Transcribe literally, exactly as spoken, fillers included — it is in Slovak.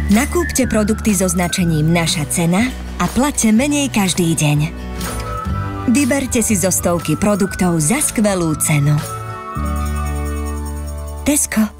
Nakúpte produkty so značením Naša cena a plaťte menej každý deň. Vyberte si zo stovky produktov za skvelú cenu. Tesco.